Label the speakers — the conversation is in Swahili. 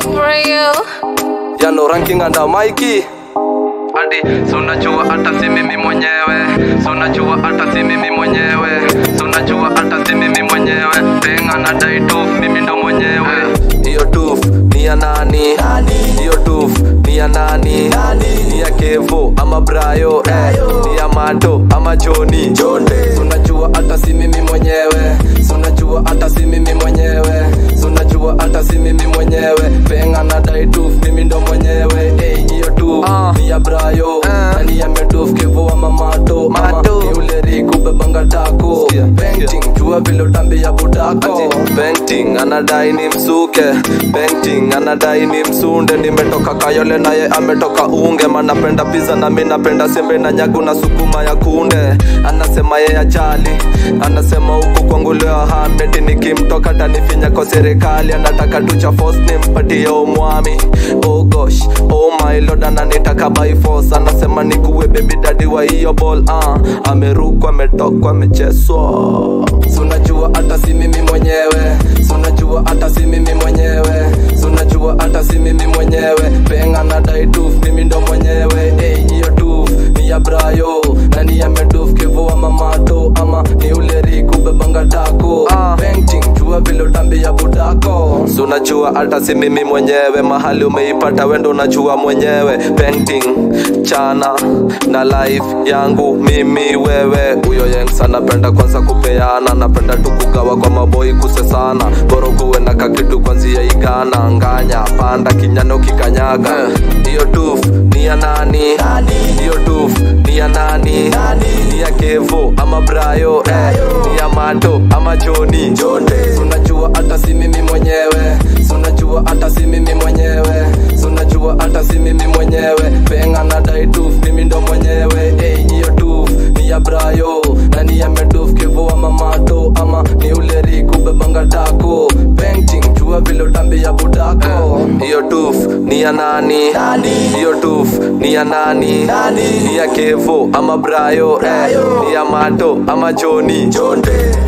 Speaker 1: Braille.
Speaker 2: Ya no ranking anda Mikey.
Speaker 3: Adi, sunajua hata si mimi mwenyewe. Sunajua hata si mimi mwenyewe. Sunajua hata si mimi mwenyewe. Penga na dai tuf, mimi ndo mwenyewe.
Speaker 2: Iyo tuf, ni ya nani? Iyo tuf, ni ya nani? Ni ya Kevo, ama Brayo, ni ya Mato, ama Johnny. Sunajua hata si mimi mwenyewe. Sunajua hata si mimi mwenyewe. Sunajua hata si mimi mwenyewe. Penga na dai tuf, mimi ndo mwenyewe. Iyo tuf, ni ya Brayo, ni ya Meduf, Kevo, ama Mato, ni ule Riku bebanga tako. Painting, jua vile utambi ya budako. Painting, anadai ni msuke. Painting, anadai ni msunde. Nimetoka Kayole na ye ametoka Unge. Manapenda pizza na mi napenda sembe na nyagu na sukuma ya kunde. Anasema ye ajali, anasema huku kwangu leo Ahmed. Nikimtoka tanifinya kwa serikali. Anataka tucha force nimpatie umwami. Oh gosh, oh my lord, ananitaka by force. Anasema nikuwe baby daddy wa hiyo ball. Amerukwa, ametokwa, amecheswa. Sunajua hata si mimi mwenyewe. Sunajua hata si mimi mwenyewe. Sunajua hata si mimi mwenyewe. Penga na dai tuf, mimi ndo mwenyewe. Hiyo tuf, ni ya Brayo, na ni ya Meduf, Kevo, ama Mato, ama ni ule Riku bebanga tako. Painting, jua vile utambi ya budako. Sunajua hata si mimi mwenyewe. Mahali umeipata wendo unajua mwenyewe. Painting, chana na life yangu mimi wewe. Uyo yengs anapenda kwanza kupeana. Napenda tukugawa kwa maboi kusesana. Boro kuwe na kakitu kwanzia igana. Nganya, panda, kinyano kikanyaga. Iyo tuf, ni ya nani? Iyo tuf, ni ya nani? Ni ya Kevo, ama Brayo, ni ya Mato, ama Johnny. Sunajua hata si mimi mwenyewe. Sunajua hata si mimi mwenyewe. Sunajua hata si mimi mwenyewe. Penga na dai tuf, mimi ndo mwenyewe. Iyo tuf, ni ya Brayo, na ni ya Meduf, Kevo, ama Mato, ama ni ule Riku bebanga tako. Painting, jua vile utambi ya budako. Iyo tuf, ni ya nani? Iyo tuf, ni ya nani? Ni ya Kevo, ama Brayo, ni ya Mato, ama Johnny.